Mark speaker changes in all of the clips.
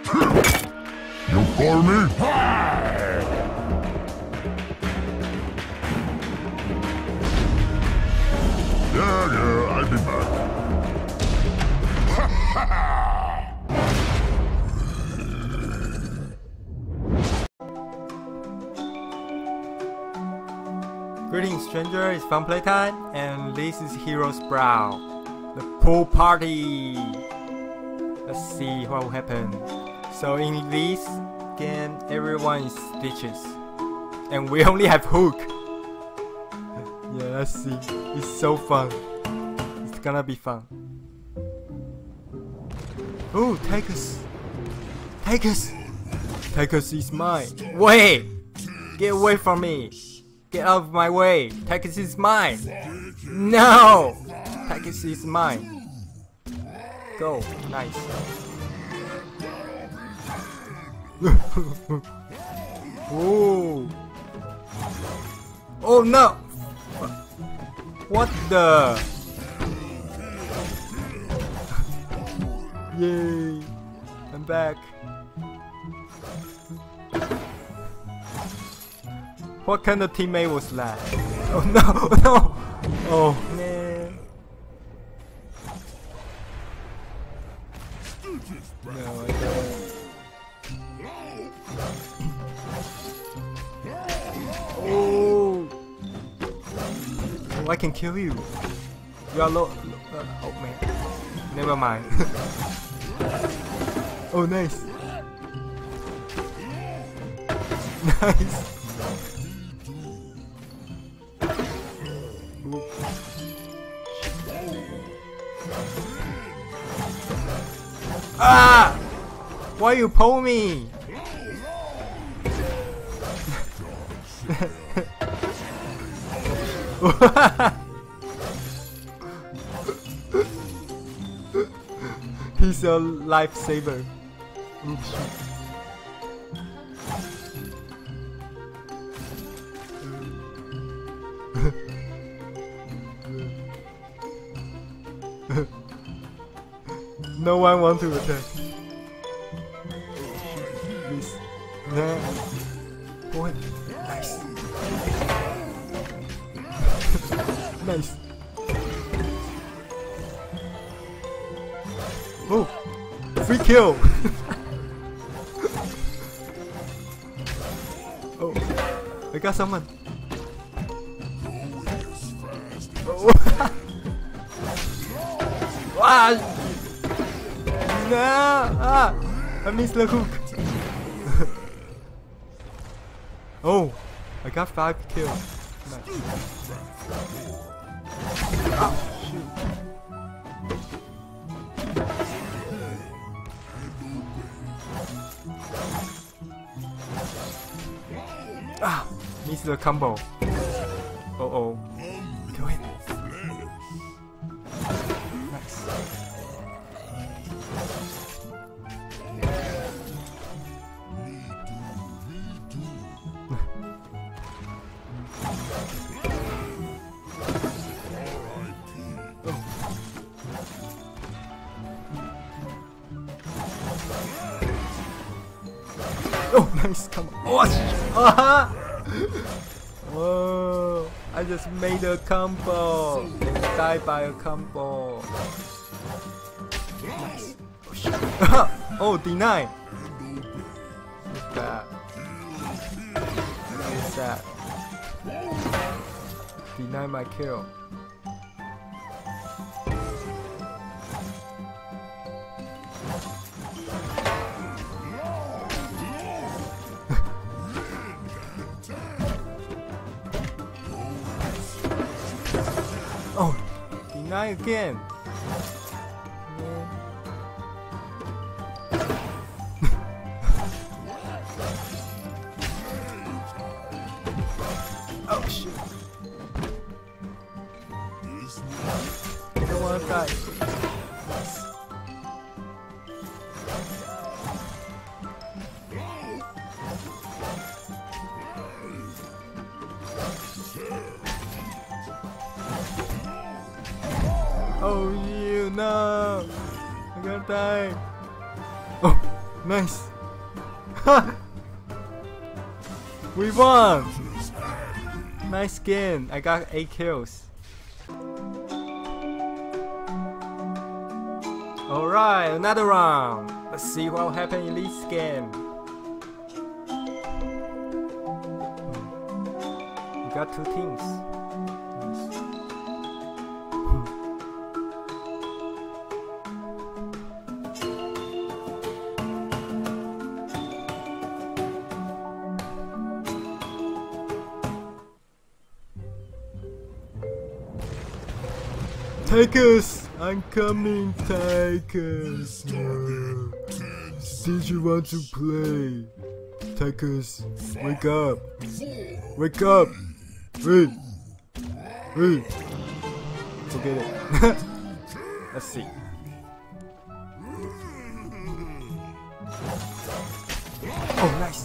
Speaker 1: You call me? Yeah, I'll be back.
Speaker 2: Greetings, stranger. It's fun playtime, and this is Hero Sprout, the pool party. Let's see what will happen. So in this game, everyone is Stitches, and we only have Hook. Yeah, let's see. It's so fun. It's gonna be fun. Oh, Tychus! Tychus! Tychus is mine. Wait! Get away from me! Get out of my way! Tychus is mine! No! Tychus is mine. Go. Nice. Oh! Oh no! What the? Yay! I'm back. What kind of teammate was that? Oh no! No! Oh man! No, I don't. Oh! Oh, I can kill you. You are low. Oh man. Never mind. Oh nice. Nice. Ah! Why you pull me? He's a lifesaver. Oops. No one wants to attack. Please. No. What? Nice. Nice. Oh! Free kill! Oh. I got someone. Oh. Ah! No! Ah! I missed the hook. Oh! I got 5 kills. Nice. Ah, shoot. Ah! Missed the combo. Uh oh. Go in. Nice. Oh, nice, come on. Oh, oh, I just made a combo and died by a combo. Nice. Oh, shit. Oh, deny. What's that? What's that? Deny my kill. Oh, deny again. Oh shit. I don't wanna die. Oh you no! I'm gonna die. Oh, Nice. We won. Nice skin. I got 8 kills. Alright, another round. Let's see what will happen in this game. We got 2 teams. Nice. Take us! I'm coming, take us! Did you want to play? Take us! Wake up! Wake up! Wait! Wait! Forget it. Let's see. Oh, nice!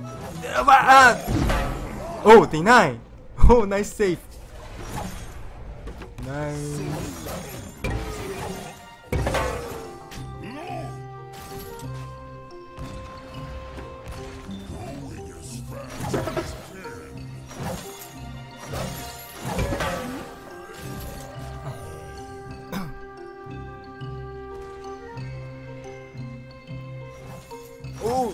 Speaker 2: Oh, deny! Oh, nice save! Nice. Oh!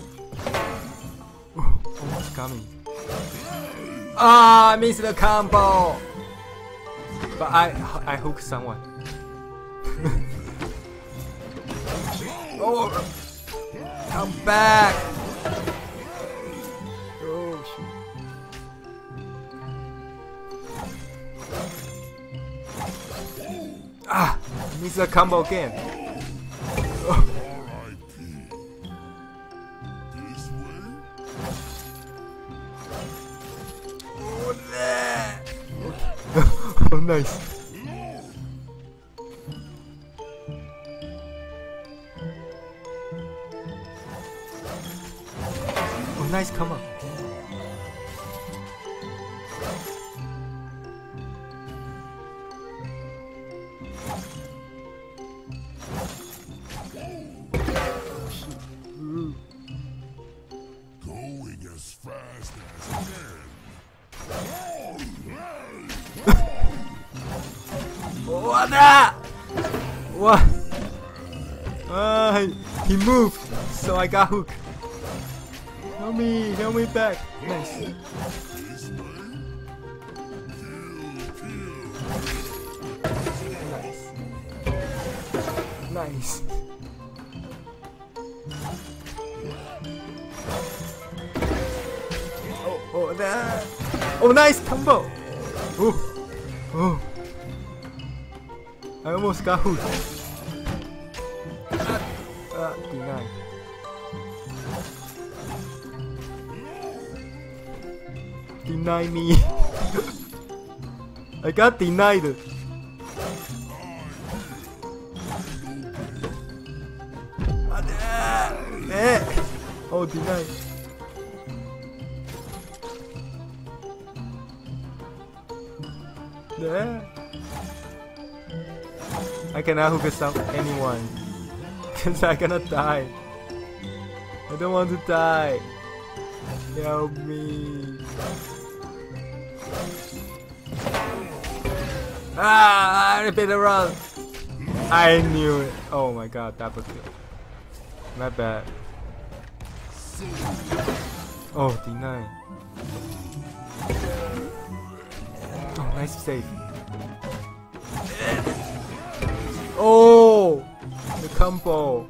Speaker 2: Almost coming. Ah, I missed the combo! But I hooked someone. Oh! Come back! Oh, shoot. Ah! I missed the combo again. Oh. Oh, nice. Oh, nice combo.
Speaker 1: Going as fast as can.
Speaker 2: What the? What? He moved, so I got hooked. Help me back. Nice. Nice. Nice. Oh, that. Oh, nice combo. Oh, oh. I almost got hooked. Denied. Deny me. I got denied. Oh, denied. Yeah. I cannot hook us up anyone. Cause I'm gonna die. I don't want to die. Help me. Ah, I better run. I knew it. Oh my god, double kill. My bad. Oh, deny. Oh, nice save. Oh, the combo.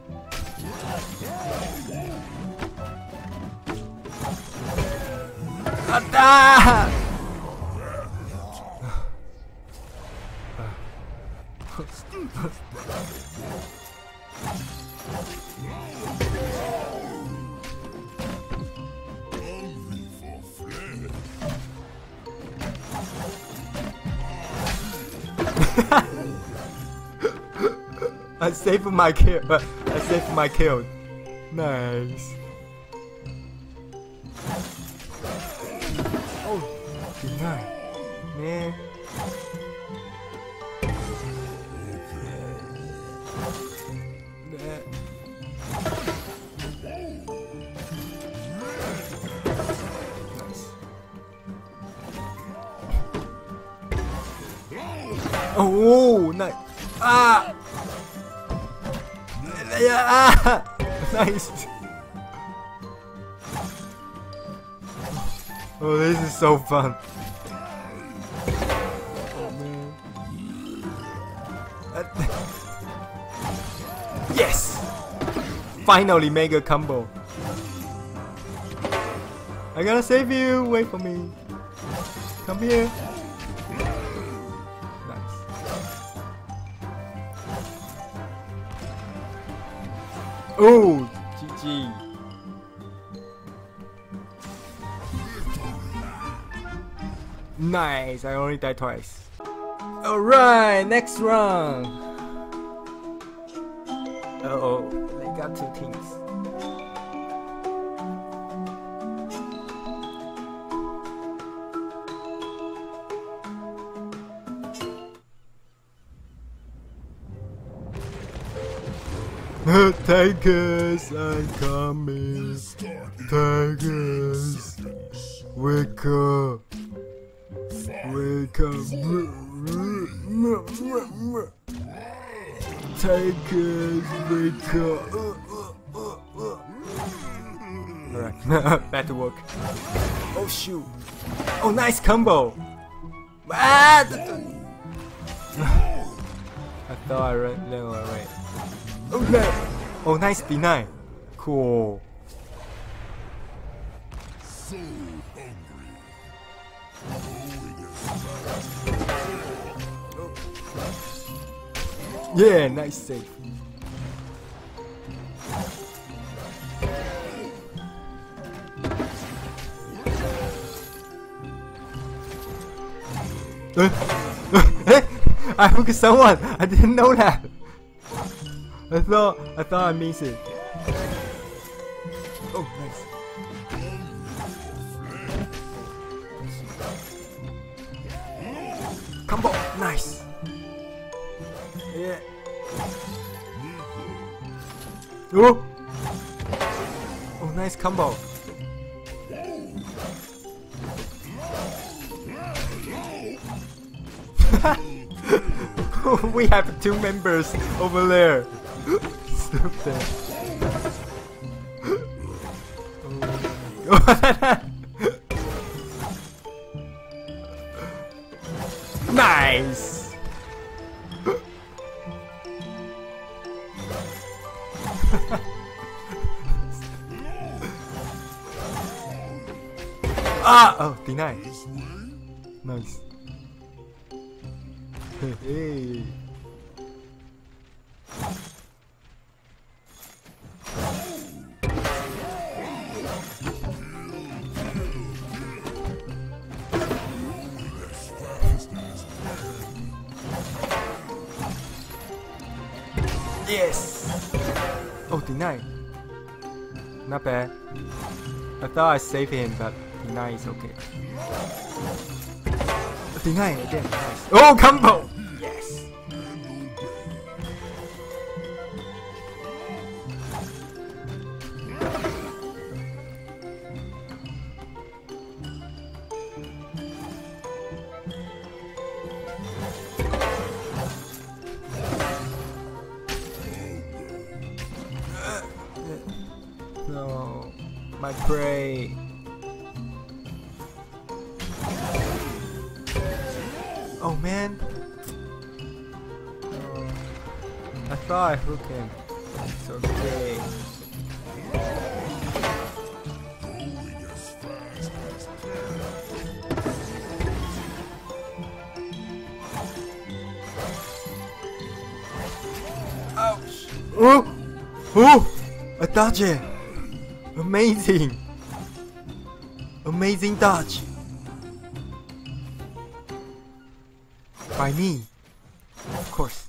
Speaker 2: Ah! I saved my kill. I saved my kill. Nice. Oh, deny. Man. Oh, nice. Ah! Yeah, ah! Nice. Oh, this is so fun. Oh, man. Yes! Finally mega combo. I gotta save you. Wait for me. Come here. Nice. Oh, GG. Nice. I only died twice. Alright, next round. Uh-oh, they got two teams. Tigers are coming. Tigers, wake up. Wake up. Tigers, wake up. Alright, back to work. Oh shoot. Oh, nice combo. Ah! I thought I ran away. Oh no! Oh, nice deny. Cool.
Speaker 1: So hungry.
Speaker 2: Yeah, nice save. I hooked someone. I didn't know that. I thought I missed it. Oh, nice. Combo, nice. Yeah. Oh. Oh, nice combo. We have two members over there. Stupid. Nice. Ah! Oh, deny. Nice. Hey. Yes! Oh, deny. Not bad. I thought I saved him, but deny is okay. Deny again. Nice. Oh, combo! Yes! No, my prey. Oh man. I thought I hooked him. It's okay.
Speaker 1: Going as fast as
Speaker 2: Ouch! Oh! Oh! I dodged it! Amazing! Amazing dodge! By me! Of course.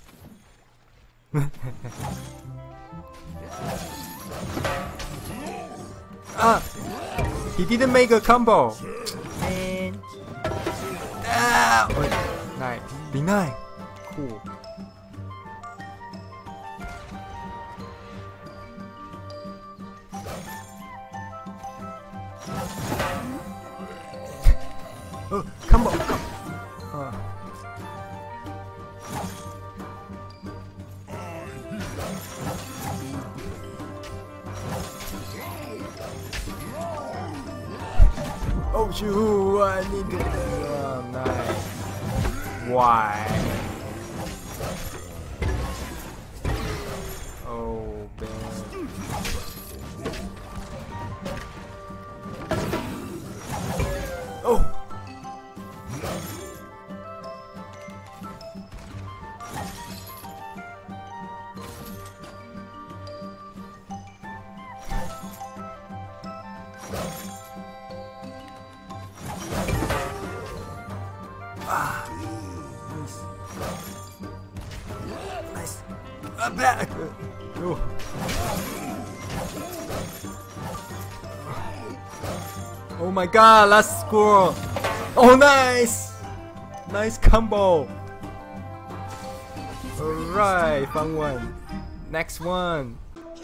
Speaker 2: Ah! He didn't make a combo! Man! Ah! Oh, nice. Deny! Cool. Oh, combo! Oh shoot! I need to. Oh, nice. Why? Oh man. Oh. Ah, nice. Nice. Back. Oh. Oh my god, last score. Oh, nice. Nice combo. Alright, fun one. Next one.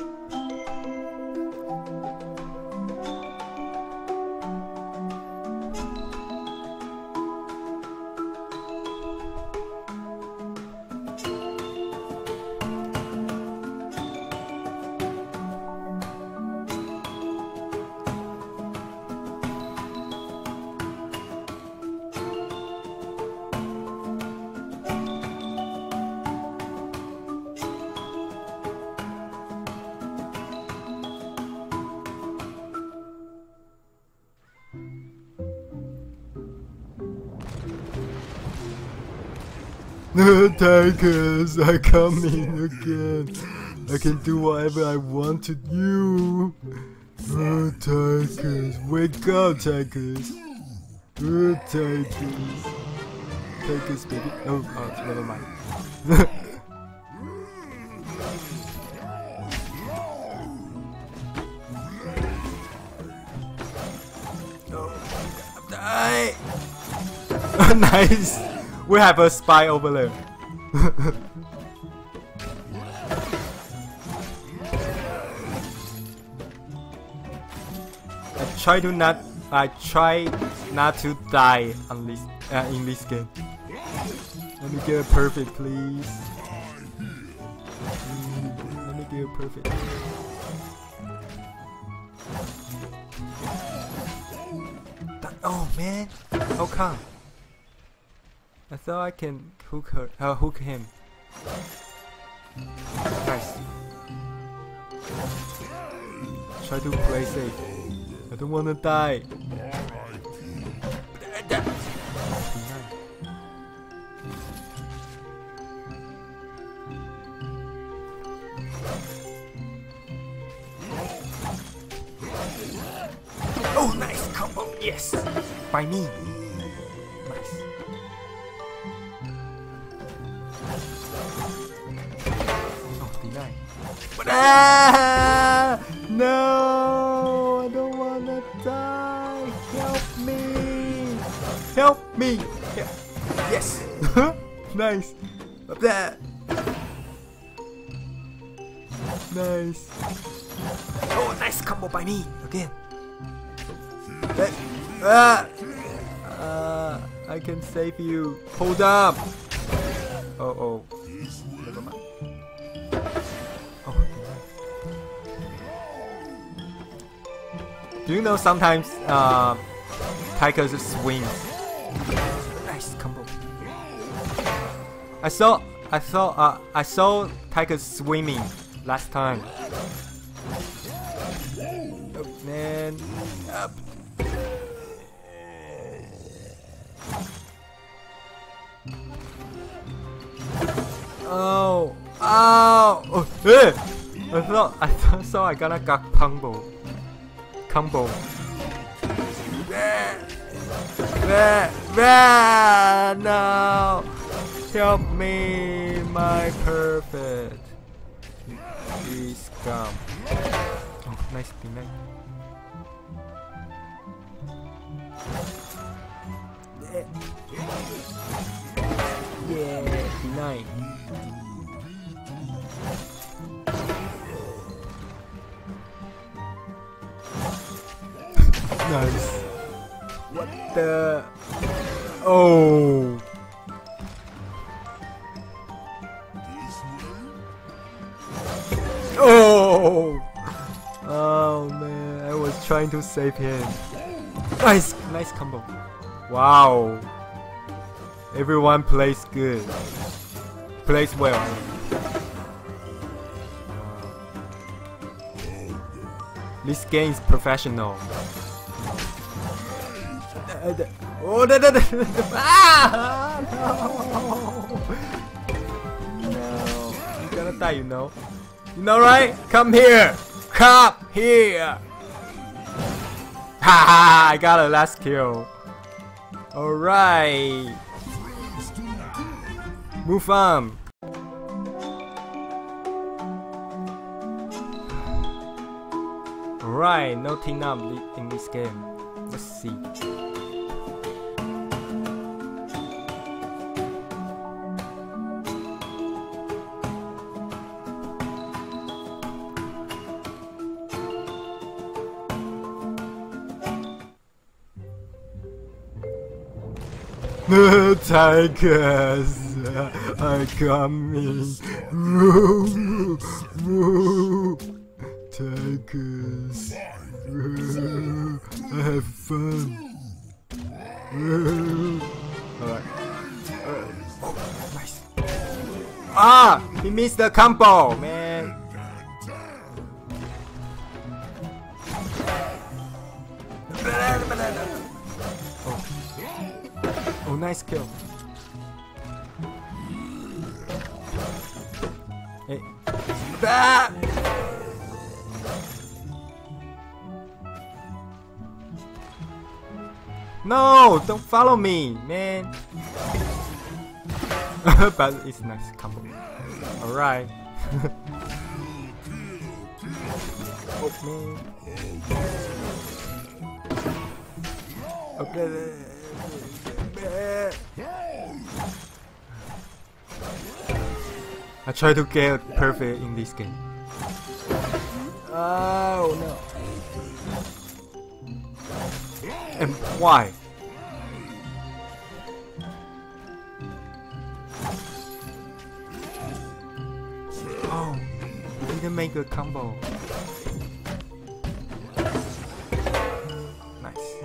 Speaker 2: No, Tigers, I come in again. I can do whatever I want to you. Oh, Tigers, wake up, Tigers. Oh, Tigers. Tigers, baby. Oh, never mind. Oh, die! Nice! We have a spy over there. I try not to die on this in this game. Let me get a perfect, please. Let me get a perfect. Oh man, how come? I thought I can hook him. Nice. Try to play safe. I don't wanna die. Oh, nice combo. Yes, by me. Nice. But no, I don't wanna die. Help me! Help me! Yeah. Yes. Nice. That. Nice. Oh, nice combo by me again. I can save you. Hold up. Oh. Never mind. Do you know sometimes Tigers swing? Nice combo. I saw Tigers swimming last time. Oh man, up. Oh, oh, hey! I thought I gonna got combo. No! Help me, my perfect. Please come. Oh, nice deny. Yeah, deny. Nice. What the? Oh. Oh. Oh man, I was trying to save him. Nice, nice combo. Wow. Everyone plays good. Plays well. This game is professional. Oh, ah, no. No, you're gonna die, you know. You know, right? Come here. Come here. Ha! I got a last kill. Alright. Move on. Alright, no team up in this game. Let's see. The tigers are coming. Tigers, have fun. Alright. Oh, nice. Ah, he missed the combo, man. Oh, nice kill. Hey. Ah! No, don't follow me, man. But it's nice combo. Alright. Oh man. Okay. I try to get perfect in this game. Oh no. And why? Oh, we didn't make a combo. Nice.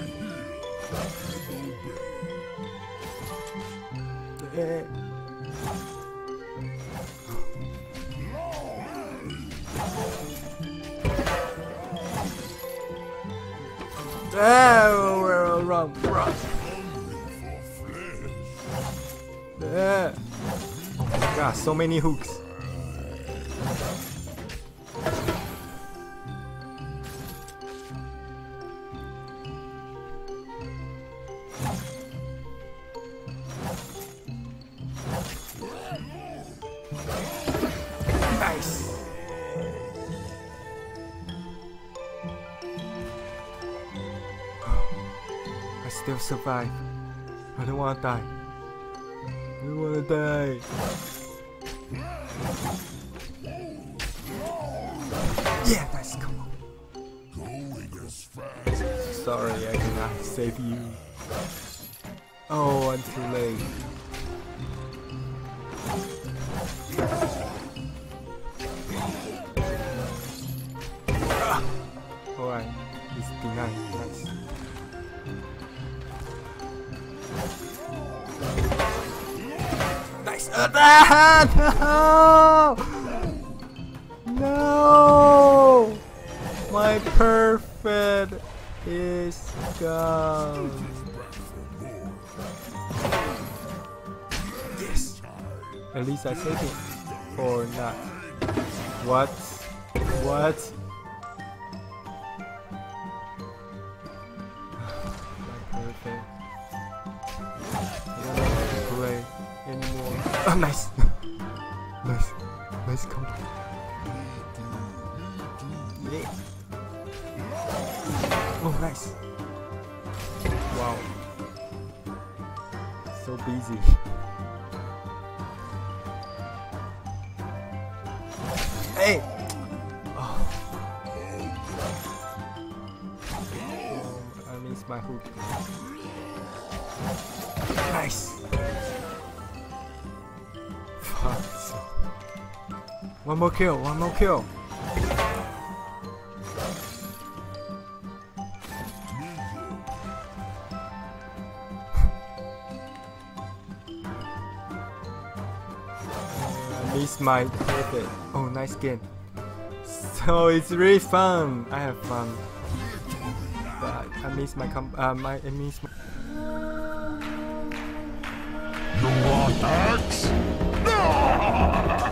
Speaker 2: Oh, we're wrong. Oh my god, so many hooks. Nice. I still survive. I don't wanna die. I don't wanna die. Yeah, nice, come on. Sorry, I cannot save you. Oh, I'm too late. Alright, it's denied. Nice. Nice. No! No! My perfect is gone. Yes. At least I saved it. Or not. What? What? Perfect. I don't know how to play anymore. Oh, nice. Nice. Nice combo. Yeah. Oh, nice. Wow. So busy. Hey! Oh. I missed my hook. Nice! Fuck. One more kill, one more kill. miss my pivot. Oh, nice skin. So it's really fun. I have fun. But I miss my I miss my...
Speaker 1: You want axe? No!